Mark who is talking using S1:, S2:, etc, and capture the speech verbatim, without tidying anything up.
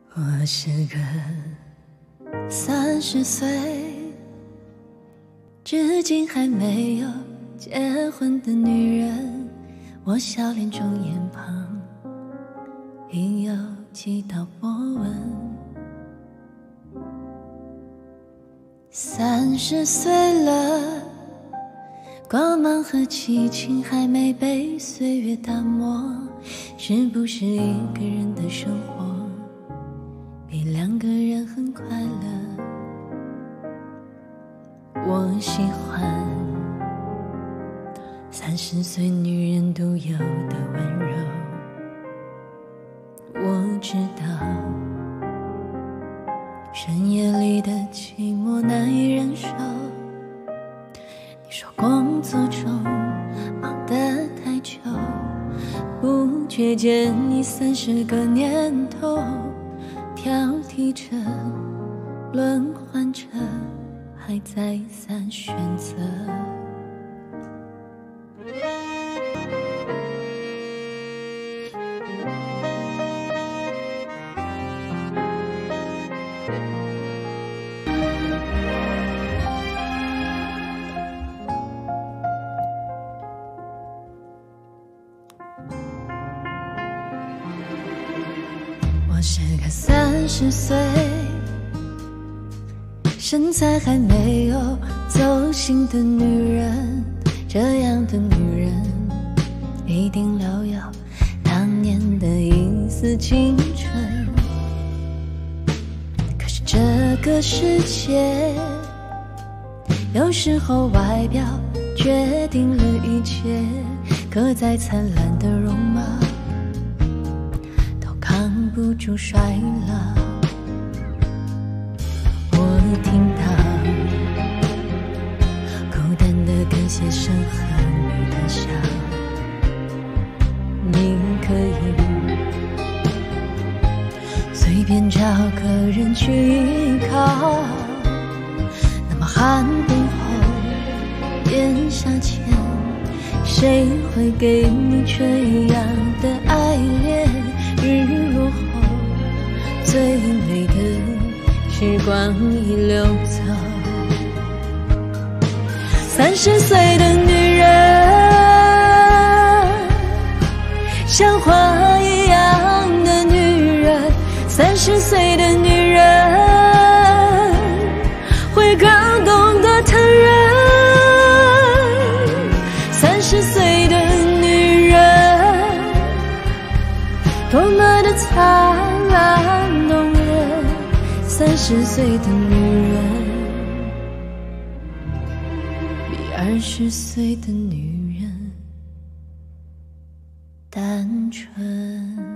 S1: 我是个三十岁，至今还没有结婚的女人。我笑脸中眼旁已有几道波纹。三十岁了，光芒和激情还没被岁月打磨，是不是一个人的生活比两个人很快乐？我喜欢三十岁女人独有的温柔。我知道深夜里的寂寞难以忍受，你说工作中忙得太久，不觉间已三十个年头，挑剔着轮换着，还再三选择。我是个三十岁，身材还没有走形的女人，这样的女人一定留有当年的一丝青春。可是这个世界，有时候外表决定了一切，可再灿烂的容貌扛不住衰老。我听到孤单的感谢声和你的笑，你可以随便找个人去依靠，那么寒冬后炎夏前，谁会给你这样的爱恋？日落后最美的时光已流走。三十岁的女人像花一样的女人，三十岁的女人会更懂得疼人。三十岁的女人多么的灿烂动人，三十岁的女人比二十岁的女人单纯。